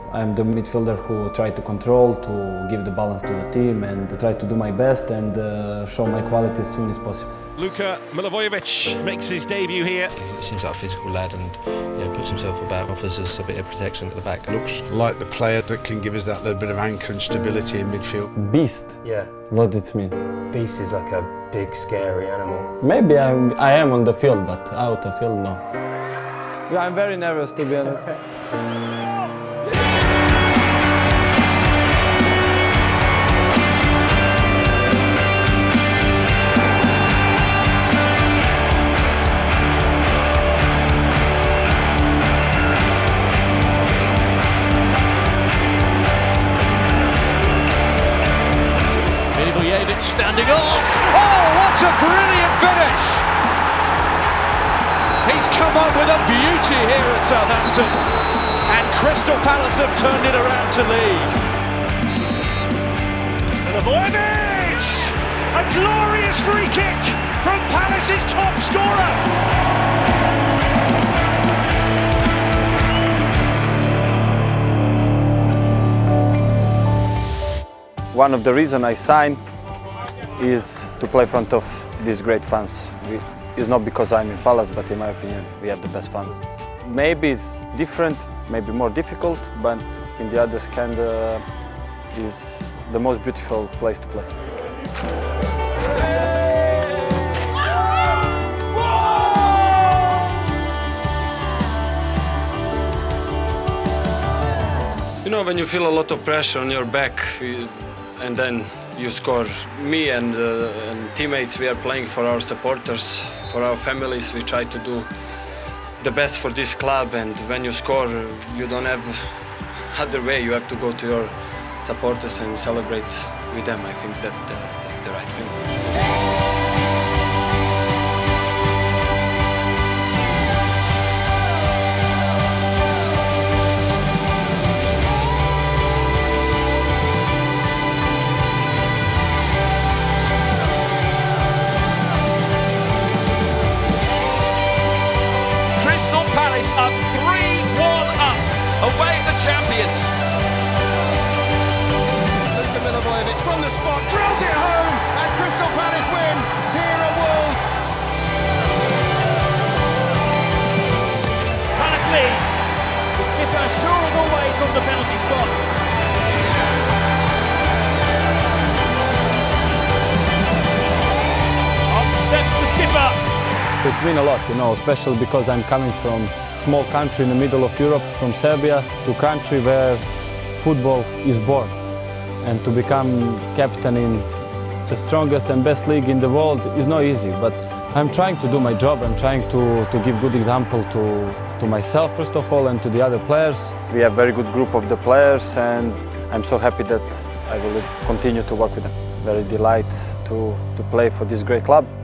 I'm the midfielder who try to control, to give the balance to the team and try to do my best and show my quality as soon as possible. Luka Milivojević makes his debut here. He seems like a physical lad and puts himself about, offers us a bit of protection at the back. Looks like the player that can give us that little bit of anchor and stability in midfield. Beast? Yeah. What does it mean? Beast is like a big, scary animal. Maybe I am on the field, but out of field, no. Yeah, I'm very nervous, to be honest. Milivojević standing off. Oh, what a brilliant finish! He's come up with a beauty here at Southampton, and Crystal Palace have turned it around to lead. Milivojević! A glorious free kick from Palace's top scorer. One of the reasons I signed is to play in front of these great fans. It's not because I'm in Palace, but in my opinion, we have the best fans. Maybe it's different, maybe more difficult, but in the other hand, is the most beautiful place to play. You know, when you feel a lot of pressure on your back and then you score. Me and teammates, we are playing for our supporters, for our families. We try to do the best for this club, and when you score, you don't have other way. You have to go to your supporters and celebrate with them. I think that's the right thing. Up 3-1 up, away the champions. Luka Milivojević from the spot, drills it home, and Crystal Palace win here at Wolves. Palace lead. The skipper sure as always on the penalty spot. Up steps the skipper. It's been a lot, you know, especially because I'm coming from a small country in the middle of Europe, from Serbia, to a country where football is born. And to become captain in the strongest and best league in the world is not easy, but I'm trying to do my job. I'm trying to give good example to myself, first of all, and to the other players. We have a very good group of the players, and I'm so happy that I will continue to work with them. Very delighted to play for this great club.